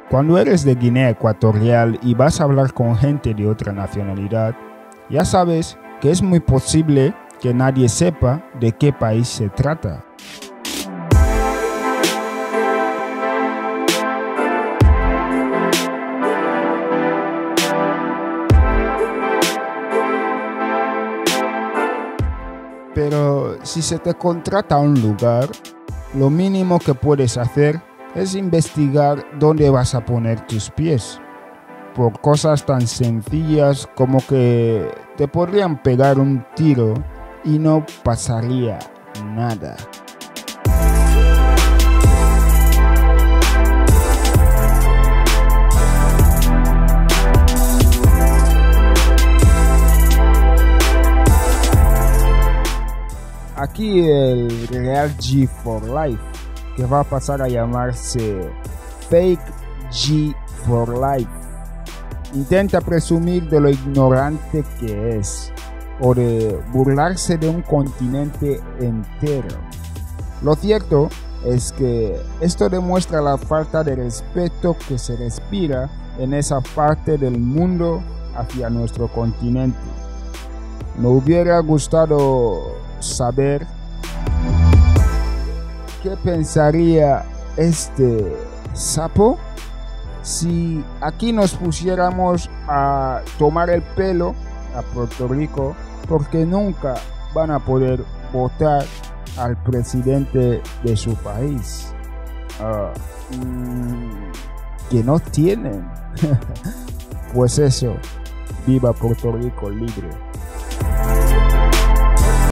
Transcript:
Cuando eres de Guinea Ecuatorial y vas a hablar con gente de otra nacionalidad, ya sabes que es muy posible que nadie sepa de qué país se trata. Pero si se te contrata a un lugar, lo mínimo que puedes hacer es investigar dónde vas a poner tus pies. Por cosas tan sencillas como que te podrían pegar un tiro y no pasaría nada. Aquí el Real G for Life, que va a pasar a llamarse Fake G for Life, intenta presumir de lo ignorante que es o de burlarse de un continente entero. Lo cierto es que esto demuestra la falta de respeto que se respira en esa parte del mundo hacia nuestro continente. Me hubiera gustado saber qué pensaría este sapo si aquí nos pusiéramos a tomar el pelo a Puerto Rico, porque nunca van a poder votar al presidente de su país. Que no tienen. Pues eso, viva Puerto Rico libre.